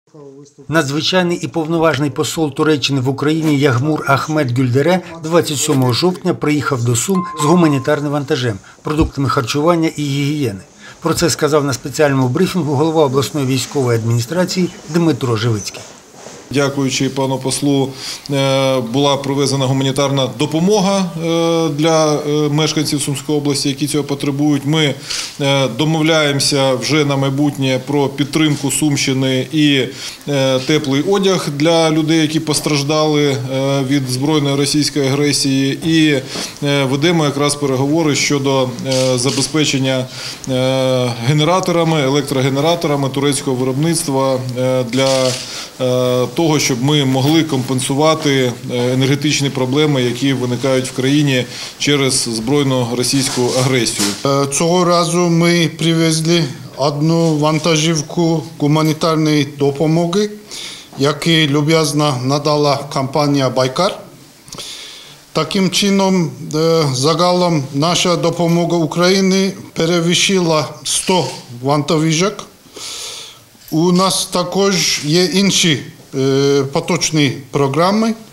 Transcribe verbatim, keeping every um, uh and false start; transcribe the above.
Надзвичайний і повноважний посол Туреччини в Україні Ягмур Ахмед Гюльдере двадцять сьомого жовтня приїхав до Сум з гуманітарним вантажем, продуктами харчування і гігієни. Про це сказав на спеціальному брифінгу голова обласної військової адміністрації Дмитро Живицький. Дякуючи пану послу, була провезена гуманітарна допомога для мешканців Сумської області, які цього потребують. Ми домовляємося вже на майбутнє про підтримку Сумщини і теплий одяг для людей, які постраждали від збройної російської агресії. І ведемо якраз переговори щодо забезпечення генераторами, електрогенераторами турецького виробництва для того, щоб ми могли компенсувати енергетичні проблеми, які виникають в країні через збройну російську агресію. Цього разу ми привезли одну вантажівку гуманітарної допомоги, яку люб'язно надала компанія «Байкар». Таким чином, загалом наша допомога Україні перевищила сто вантажівок. У нас також є інші поточні програми.